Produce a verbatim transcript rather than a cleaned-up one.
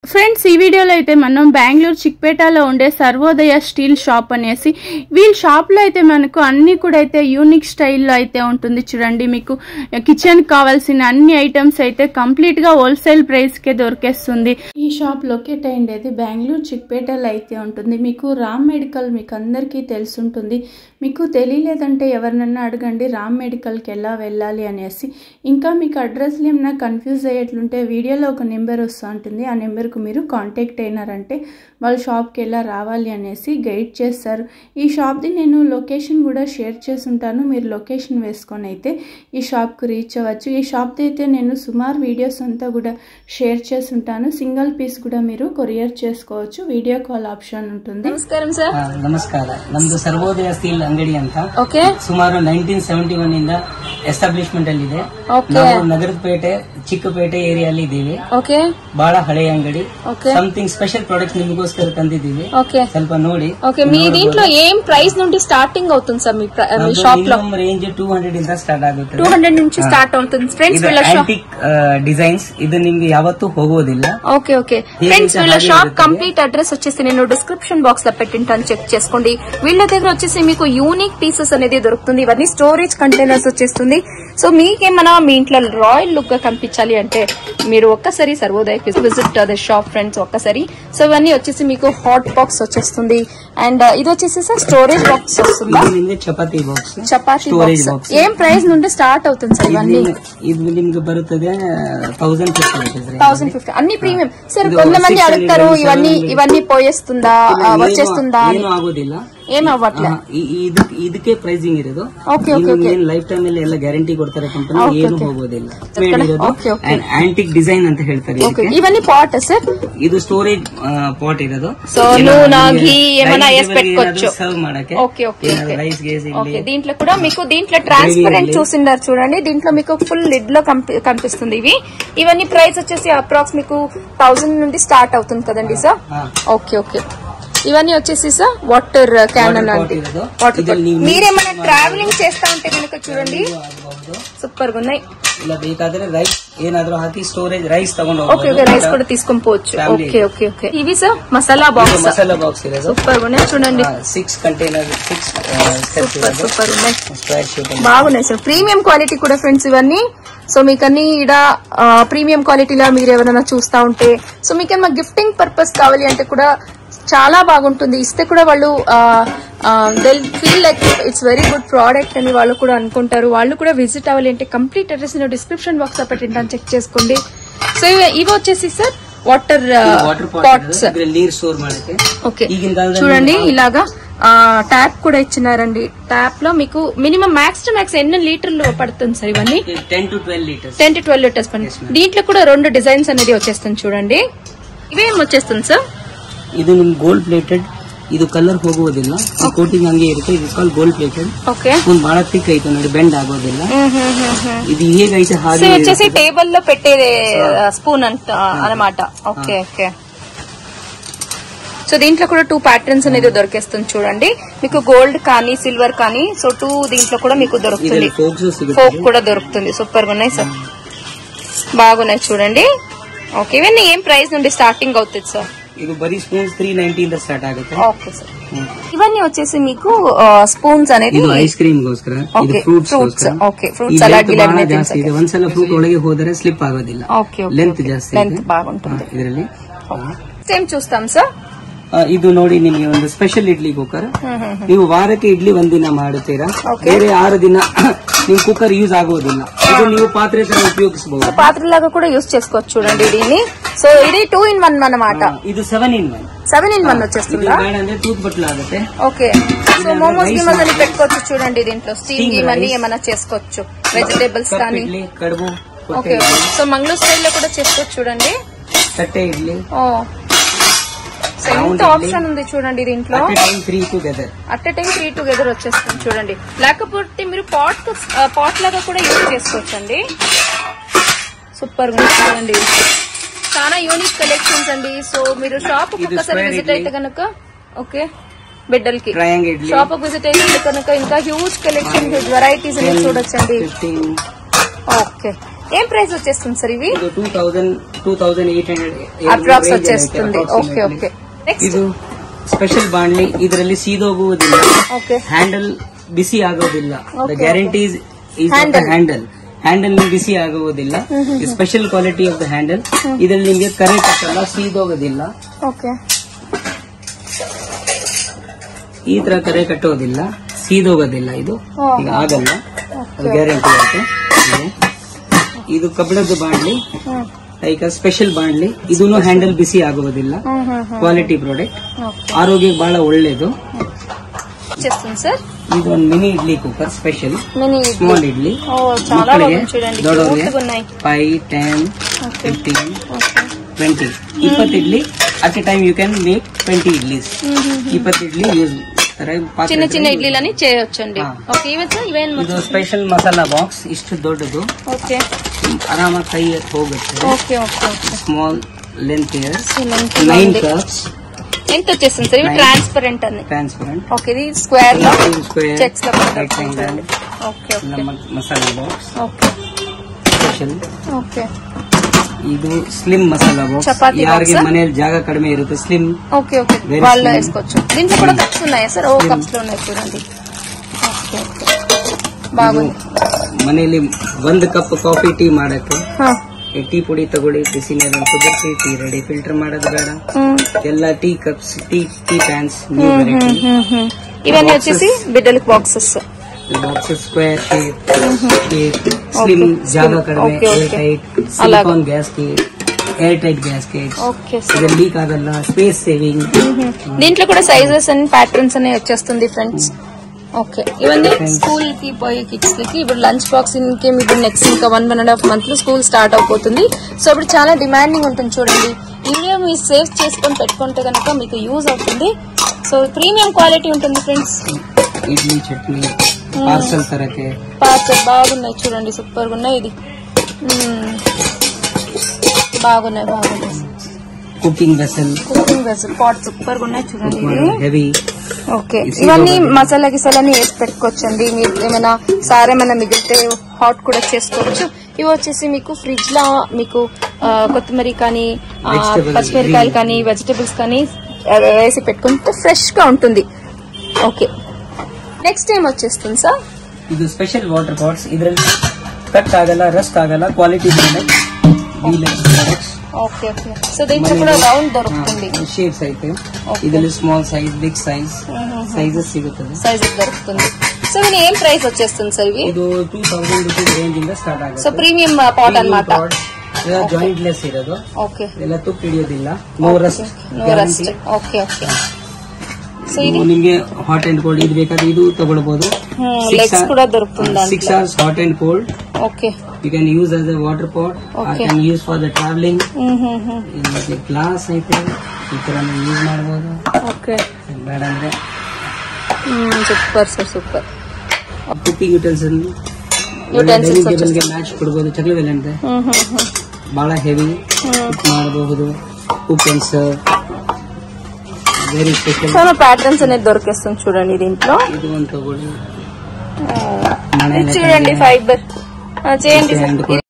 Friends ఈ వీడియోలో అయితే మనం బెంగళూరు చిక్పేటలో ఉండే సర్వోదయ స్టీల్ షాప్ అనేసి వీళ్ళ షాప్లో అయితే మనకు అన్ని కూడా అయితే యూనిక్ స్టైల్లో అయితే ఉంటుంది. చూడండి, మీకు కిచెన్ కావాల్సిన అన్ని ఐటమ్స్ అయితే కంప్లీట్గా హోల్సేల్ ప్రైస్కే దొరికేస్తుంది. ఈ షాప్ లొకేట్ అయ్యేది బెంగళూరు చిక్పేటలో అయితే ఉంటుంది. మీకు రామ్ మెడికల్ మీకు అందరికీ తెలుసుంటుంది. మీకు తెలియలేదంటే ఎవరినన్నా అడగండి రామ్ మెడికల్కి ఎలా వెళ్ళాలి అనేసి. ఇంకా మీకు అడ్రస్లు ఏమైనా కన్ఫ్యూజ్ అయ్యేట్లుంటే వీడియోలో ఒక నెంబర్ వస్తూ ఉంటుంది. ఆ నెంబర్కు మీరు కాంటాక్ట్ అయినారంటే వాళ్ళ షాప్కి ఎలా రావాలి అనేసి గైడ్ చేస్తారు. ఈ షాప్ది నేను లొకేషన్ కూడా షేర్ చేసి ఉంటాను. మీరు లొకేషన్ వేసుకొని అయితే ఈ షాప్కి రీచ్ అవ్వచ్చు. ఈ షాప్ది అయితే నేను సుమారు వీడియోస్ అంతా కూడా షేర్ చేసి ఉంటాను. సింగిల్ పీస్ కూడా మీరు కొరియర్ చేసుకోవచ్చు. వీడియో కాల్ ఆప్షన్ ఉంటుంది. నమస్కారం సార్. ನಮಸ್ಕಾರ. ನಮ್ದು ಸರ್ವೋದಯ ಸ್ಟೀಲ್ ಅಂಗಡಿ ಅಂತ ಓಕೆ ಸುಮಾರು ನೈನ್ಟೀನ್ ಸೆವೆಂಟಿ ಒನ್ ಇಂದ ಎಸ್ಟಾಬ್ಲಿಷ್ಮೆಂಟ್ ಅಲ್ಲಿ ಇದೆ. ನಾವು ನಗರಪೇಟೆ ಚಿಕ್ಕಪೇಟೆ ಏರಿಯಲ್ಲಿ ಇದ್ದೀವಿ. ಓಕೆ ಬಹಳ ಹಳೆಯ ಅಂಗಡಿ. సంథింగ్ స్పెషల్ ప్రొడక్ట్స్ నిమಗೋಸ್ಕರ ತಂದಿದ್ದೀವಿ. ಸ್ವಲ್ಪ ನೋಡಿ. ఓకే, మీ దీంట్లో ఏం ప్రైస్ నుండి స్టార్టింగ్ అవుతుంది సార్? మీ షాప్ లో రేంజ్ టూ హండ్రెడ్ ఇంದ స్టార్ట్ ಆಗುತ್ತೆ. టూ హండ్రెడ్ నుంచి స్టార్ట్ అవుతుంది ఫ్రెండ్స్. వీళ్ళ యాంటిక్ డిజైన్స్ ఇది నిಮಗೆ ಯಾವತ್ತೂ ಹೋಗೋದಿಲ್ಲ. ఓకే ఓకే ఫ్రెండ్స్, వీళ్ళ షాప్ కంప్లీట్ అడ్రస్ వచ్చేసి నేను డిస్క్రిప్షన్ బాక్స్ లో పెట్టింటాను, చెక్ చేసుకోండి. వీళ్ళ దగ్గర వచ్చేసి మీకు యూనిక్ పీసెస్ అనేది దొరుకుతుంది. ఇవన్నీ స్టోరేజ్ కంటైనర్స్ వచ్చేస్తుంది. సో మీకేమన్నా మీ ఇంట్లో రాయల్ లుక్ గా కనిపించాలి అంటే మీరు ఒక్కసారి సర్వోదయకి విజిట్ ద షాప్ ఫ్రెండ్స్ ఒక్కసారి. సో ఇవన్నీ వచ్చేసి మీకు హాట్ బాక్స్ వచ్చేస్తుంది. అండ్ ఇది వచ్చేసి సార్ స్టోరేజ్ బాక్స్ వస్తుందా? చపాతీ బాక్స్. చపాతీ బాక్స్ ఏం ప్రైస్ నుండి స్టార్ట్ అవుతుంది సార్? ఇవన్నీ ఇది నిಮಗೆ ಬರುತ್ತದೆ థౌసండ్ ఫిఫ్టీ. థౌసండ్ ఫిఫ్టీ అన్ని ప్రీమియం. సార్ కొంతమంది అడుగుతారు ఇవన్నీ ఇవన్నీ పోయేస్తుందా వచ్చేస్తుందా? ఆಗೋದಿಲ್ಲ, ఏం అవ్వట్లే. ಇದಕ್ಕೆ ಪ್ರೈಸಿಂಗ್ ಇರೋದು. ಲೈಫ್ ಟೈಮ್ ಅಲ್ಲಿ ಎಲ್ಲ ಗ್ಯಾರಂಟಿ ಕೊಡ್ತಾರೆ ಕಂಪನಿ, ಏನು ಹೋಗೋದಿಲ್ಲ. ಆಂಟಿಕ್ ಡಿಸೈನ್ ಅಂತ ಹೇಳ್ತಾರೆ. ఇవన్నీ పాట్ సార్? ಇದು స్టోరేజ్ పాట్ ఇರೋದು. సో నూనె ఘీ ఏమైనా వేసి పెట్టుకోవచ్చు సర్వ్ ಮಾಡಕ್ಕೆ. ఓకే ఓకే రైస్ గేస్. ఓకే, దీంట్లో కూడా మీకు దీంట్లో ట్రాన్స్పరెంట్ చూసిండారు చూడండి. దీంట్లో మీకు ఫుల్ లిడ్ లో కనిపిస్తుంది. ఇవి ఇవన్నీ ప్రైస్ వచ్చేసి అప్రాక్స్ మీకు థౌసండ్ నుండి స్టార్ట్ అవుతుంది కదండి సార్? ఓకే ఓకే, ఇవన్నీ వచ్చేసి సార్ వాటర్ క్యానన్ అంటే వాటర్. మీరేమైనా ట్రావెలింగ్ చేస్తా ఉంటే కనుక చూడండి సూపర్ గా ఉన్నాయి. ఇలా ಬೇಕಾದ್ರೆ రైస్ ఏనాದ್ರೂ ಹಾಕಿ స్టోరేజ్ రైస్ ತಗೊಂಡು ఓకే ఓకే రైస్ కూడా తీసుకొని పోవచ్చు. ఓకే ఓకే ఓకే ఇవి sir masala box. Masala box ఇರೋದು సూపర్ గా ఉన్నాయి చూడండి. Six container six super super ఉన్నాయి, బాగున్నాయి సార్. ప్రీమియం క్వాలిటీ కూడా ఫ్రెండ్స్ ఇవన్నీ. సో మీకు అన్ని ఇక్కడ ప్రీమియం క్వాలిటీలో మీరు ఎవరైనా చూస్తా ఉంటే సో మీకు ఏమైనా గిఫ్టింగ్ పర్పస్ కావాలి అంటే కూడా చాలా బాగుంటుంది. ఇస్తే కూడా వాళ్ళు they feel like it's very good product అని వాళ్ళు కూడా అనుకుంటారు. వాళ్ళు కూడా విజిట్ అవ్వాలి అంటే కంప్లీట్ అడ్రస్ నేను డిస్క్రిప్షన్ బాక్స్ లో పెట్టింటాను, చెక్ చేసుకోండి. సో ఇవి వచ్చేసి సార్ వాటర్ పాట్స్. ఓకే చూడండి, ఇలాగా ట్యాప్ కూడా ఇచ్చినారండి. ట్యాప్ లో మీకు మినిమం మ్యాక్స్ టు మ్యాక్స్ ఎన్ని లీటర్లు పడుతుంది సార్? ఇవన్నీ ten to twelve litres ten to twelve litres పడుతుంది. దీంట్లో కూడా రెండు డిజైన్స్ అనేది వచ్చేస్తుంది చూడండి. ఇవేం వచ్చేస్తుంది సార్? ಇದು ನಿಮ್ ಗೋಲ್ಡ್ ಪ್ಲೇಟೆಡ್. ಇದು ಕಲರ್ ಹೋಗುವುದಿಲ್ಲ, ಕೋಟಿಂಗ್ ಹಂಗೆ ಇರುತ್ತೆ. ಇದು ಕಾಲ್ ಗೋಲ್ಡ್ ಪ್ಲೇಟೆಡ್. ಓಕೆ, ಒಂದು ಬಹಳ ಥಿಕ್ ಐತೆ ನೋಡಿ, ಬೆಂಡ್ ಆಗೋದಿಲ್ಲ. ಇದು ಹೇಗೈತೆ ಹಾಗೆ వచ్చేసి టేబుల్ లో పెట్టే స్పూన్ అంట అన్నమాట. ఓకే ఓకే, సో దీంట్లో కూడా టూ ప్యాటర్న్స్ అనేది దొరికేస్తుంది చూడండి. మీకు గోల్డ్ కానీ సిల్వర్ కానీ సో టూ దీంట్లో కూడా మీకు దొరుకుతుంది. ఫోక్ కూడా దొరుకుతుంది. సూపర్ గా ఉన్నాయి సార్, బాగున్నాయి చూడండి. ఓకే, ఇవన్నీ ఏం ప్రైస్ నుండి స్టార్టింగ్ అవుతుంది సార్? ఇది బరీ స్పూన్స్ త్రీ నైన్టీ ఇంದ స్టార్ట్ ಆಗುತ್ತೆ. ఓకే సార్, ఇవన్నీ వచ్చేసి మీకు స్పూన్స్ అనేది ಇದು ಐಸ್ ಕ್ರೀಮ್ ಗೋಸ್ಕರ, ಇದು ಫ್ರೂಟ್ಸ್ ಗೋಸ್ಕರ. ఓకే, ఫ్రూట్ సలాడ్ గిలాడ్ ಜಾಸ್ತಿ ಇದೆ. ಒಂದ್ಸಲ ಫ್ರೂಟ್ ಒಳಗೆ ಹೋದರೆ ಸ್ಲಿಪ್ ಆಗೋದಿಲ್ಲ. ఓకే, ಲೆಂತ್ ಜಾಸ್ತಿ, ಲೆಂತ್ ಬಾಗುಂటుంది ಇದರಲ್ಲಿ. ಸೇಮ್ చూస్తాం సార్. ಇದು ನೋಡಿ ನಿಮಗೆ ಒಂದು ಸ್ಪೆಷಲ್ ಇಡ್ಲಿ ಕುಕ್ಕರ್. ನೀವು ವಾರಕ್ಕೆ ಇಡ್ಲಿ ಒಂದಿನ ಮಾಡುತ್ತೀರಾ, ಬೇರೆ ಆರು ದಿನ ನಿಮ್ ಕುಕ್ಕರ್ ಯೂಸ್ ಆಗೋದಿಲ್ಲ. ಇದು ನೀವು ಪಾತ್ರೆ ತರ ಉಪಯೋಗಿಸಬಹುದು, పాత్రలాగా కూడా యూజ్ చేసుకోవచ్చు చూడండి దీన్ని. సో ఇది టూ ఇన్ వన్ అన్నమాట. ಇದು seven in one seven in one వచ్చేస్తుందా? అంటే టూత్ బట్టలు ఆಗುತ್ತೆ. ఓకే, సో మోమోస్ గిమోస్ అని పెట్టుకోవచ్చు చూడండి. దీంట్లో స్టీమ్ గిమ్ అని ఏమైనా చేసుకోవచ్చు, వెజిటేబుల్స్ కానీ. కడుగు. ఓకే, సో మంగళూరు స్టైల్ లో కూడా చేసుకోవచ్చు చూడండి. తట్టే ఇడ్లీ. ఓ, ఎంత ఆప్షన్ ఉంది చూడండి దీంట్లో. At a time three together వచ్చేస్తుంది చూడండి. లేకపోతే మీరు పాట్ పాట్ లాగా కూడా యూజ్ చేసుకోవచ్చు అండి. సూపర్ గా చూడండి, చాలా యూనిక్ కలెక్షన్స్ అండి. సో మీరు షాప్ ఒక్కసారి విజిట్ అయితే కనుక ఓకే బిడ్డలకి షాప్ విజిట్ అయితే కనుక ఇంకా హ్యూజ్ కలెక్షన్ వెరైటీస్ అనేది చూడొచ్చండి. ఓకే, ఏం ప్రైస్ వచ్చేస్తుంది సార్ ఇవి? Two thousand two thousand eight hundred approx వచ్చేస్తుంది. Okay okay. ಇದು ಸ್ಪೆಷಲ್ ಬಾಣ್ಲಿ, ಇದರಲ್ಲಿ ಸೀದೋಗುವುದಿಲ್ಲ, ಹ್ಯಾಂಡಲ್ ಬಿಸಿ ಆಗೋದಿಲ್ಲ. The guarantee is handle handle ಬಿಸಿ ಆಗುವುದಿಲ್ಲ. Special quality of the handle. ಇದರಲ್ಲಿ ನಿಮಗೆ ಕರೆ ಕಟ್ಟಲ್ಲ, ಸೀದೋಗೋದಿಲ್ಲ, ಈ ತರ ಕರೆ ಕಟ್ಟೋದಿಲ್ಲ, ಸೀದೋಗೋದಿಲ್ಲ. ಇದು ಈಗ ಆಗಲ್ಲ, ಗ್ಯಾರಂಟಿ ಆಗುತ್ತೆ. ಇದು ಕಬ್ಬಿಣದ ಬಾಣ್ಲಿ, ಲೈಕ್ ಸ್ಪೆಷಲ್ ಬಾಣ್ಲಿ. ಇದನ್ನು ಹ್ಯಾಂಡಲ್ ಬಿಸಿ ಆಗುವುದಿಲ್ಲ, ಕ್ವಾಲಿಟಿ ಪ್ರಾಡಕ್ಟ್, ಆರೋಗ್ಯಕ್ಕೆ ಬಹಳ ಒಳ್ಳೇದು. ಸರ್ ಇದು ಒಂದು mini idli cooker, special small idli. ಮಕ್ಕಳಿಗೆ ದೊಡ್ಡವರಿಗೆ ಫೈವ್ ಟೆನ್ ಫಿಫ್ಟೀನ್ ಟ್ವೆಂಟಿ ಇಪ್ಪತ್ತು idli at a time you can make twenty idlis. ಇಪ್ಪತ್ತು ಇಡ್ಲಿ ಯೂಸ್ చిన్న చిన్న ఇడ్లీలని చేయొచ్చండి. ಇದು ಸ್ಪೆಷಲ್ ಮಸಾಲಾ ಬಾಕ್ಸ್, ಇಷ್ಟು ದೊಡ್ಡದು, ಆರಾಮಾಗಿ ಕೈ ಹೋಗುತ್ತೆ. Small length nine cups. ఎంత వచ్చేస్తుంది సార్ ఇవి? ట్రాన్స్పరెంట్ అని. ట్రాన్స్పరెంట్. ఓకే. ఇది స్క్వేర్ లో చెక్స్ లో rectangle. Okay okay. Masala box. Okay. Special. Okay. ಇದು ಸ್ಲಿಮ್ ಮಸಾಲಾ ಬಾಕ್ಸ್. ಯಾರಿಗೆ ಮನೆಯಲ್ಲಿ ಜಾಗ ಕಡಿಮೆ ಇರುತ್ತೆ, ಸ್ಲಿಮ್. Okay okay. వాళ్ళు వేసుకోవచ్చు. దీంట్లో కూడా కప్స్ ఉన్నాయా సార్? ఓ కప్స్ లో ఉన్నాయి చూడండి. Okay okay. బాగుంది. ಮನೆಯಲ್ಲಿ ಒಂದು ಕಪ್ ಕಾಫಿ ಟೀ ಮಾಡಕ್ಕೆ ಟೀ ಪುಡಿ ತಗೊಳ್ಳಿ, ಬಿಸಿ ನೀರನ್ನು ಕುದಿಸಿ ಟೀ ರೆಡಿ. ಫಿಲ್ಟರ್ ಮಾಡೋದು ಬೇಡ. ಎಲ್ಲ tea cups, tea tea pans, ఇవన్నీ వచ్చేసి బిడ్డలకు boxes. Boxes square shape, slim, ಜಾಗ ಕಡಿಮೆ, air tight, silicon gasket, air tight gasket. ఇది లీక్ ಆಗಲ್ಲ, స్పేస్ సేవింగ్. దీంట్లో కూడా సైజెస్ అండ్ ప్యాటర్న్స్ అనేవి వచ్చేస్తుంది ఫ్రెండ్స్. ఓకే. ఇవన్నీ స్కూల్ కి పోయే కిడ్స్ కి ఇప్పుడు లంచ్ బాక్స్ ఇంకేం ఇప్పుడు నెక్స్ట్ ఇంకా one one and half month లో స్కూల్ స్టార్ట్ అయిపోతుంది. సో ఇప్పుడు చాలా డిమాండింగ్ ఉంటుంది చూడండి. ఇవే మీరు సేవ్ చేసుకొని పెట్టుకుంటే కనుక మీకు యూజ్ అవుతుంది. సో ప్రీమియం క్వాలిటీ ఉంటుంది ఫ్రెండ్స్. ఇడ్లీ చట్నీ పార్సల్ తరకే పార్సల్ బాగున్నాయి చూడండి, సూపర్ గా ఉన్నాయి. ఇది బాగున్నాయి బాగున్నాయి. Cooking vessel, cooking vessel pot super గా ఉన్నాయి చూడండి. హెవీ. ఓకే. ఇవన్నీ మసాలా గిసాలని వేసి పెట్టుకోవచ్చండి. మీరు ఏమైనా సార్ ఏమైనా మిగిలితే హాట్ కూడా చేసుకోవచ్చు. ఇవి వచ్చేసి మీకు ఫ్రిడ్జ్ లో మీకు కొత్తిమీర కానీ పచ్చిమిరకాయలు కానీ వెజిటబుల్స్ కానీ వేసి పెట్టుకుంటే ఫ్రెష్ గా ఉంటుంది. ఓకే. నెక్స్ట్ ఏం వచ్చేస్తుంది సార్? ಇದು ಸ್ಪೆಷಲ್ ವಾಟರ್ ಪಾಟ್ಸ್. ಇದರಲ್ಲಿ ಕಟ್ ಆಗಲ್ಲ, ರಸ್ಟ್ ಆಗಲ್ಲ, quality products. Okay okay. So దీంట్లో కూడా రౌండ్ దొరుకుతుంది, షేప్స్ అయితే. ಇದರಲ್ಲಿ small size, big size sizes ಸಿಗುತ್ತದೆ, సైజెస్ దొరుకుతుంది. సో ఇది ఏం ప్రైస్ వచ్చేస్తుంది సార్ ఇవి? ಇದು ಟೂ ತೌಸಂಡ್ ರುಪೀಸ್ ರೇಂಜ್ ಇಂದ ಸ್ಟಾರ್ಟ್ ಆಗುತ್ತೆ. సో ಪ್ರೀಮಿಯಂ ಪಾಟ್ ಅన్నమాట. ಜಾಯಿಂಟ್ ಲೆಸ್ ಇರೋದು. ಓಕೆ. ಎಲ್ಲ ತುಕ್ಕು ಹಿಡಿಯೋದಿಲ್ಲ, no rust. No rust. Okay okay. So ಇದು ನಿಮಗೆ ಹಾಟ್ ಅಂಡ್ ಕೋಲ್ಡ್ ಇದು ಬೇಕಾದ್ರೆ ಇದು ತಗೊಳ್ಬಹುದು. ಲೆಗ್ಸ್ ಕೂಡ ದೊರಕುತ್ತದೆ. Six hours hot and cold. Okay. You can use as a water pot. Okay. I can use for the traveling. Hmm hmm. ಇದಕ್ಕೆ glass ಐತೆ, ಈ ತರ ಯೂಸ್ ಮಾಡಬಹುದು. ಓಕೆ. ಬೇಡ ಅಂದ್ರೆ super sir super. Cooking utensil utensils ಗೆ match ಕೊಡಬಹುದು. ಚಕ್ಲವೆಲ್ಲ ಅಂತ ಬಹಳ ಹೆವಿ ಕುಕ್ ಮಾಡಬಹುದು. Cookings very special. చాలా ప్యాటర్న్స్ అనేది దొరికేస్తుంది చూడండి దీంట్లో. ఇది ಒಂದು ತಗೊಳ್ಳಿ, చూడండి ఫైబర్ చేయండి.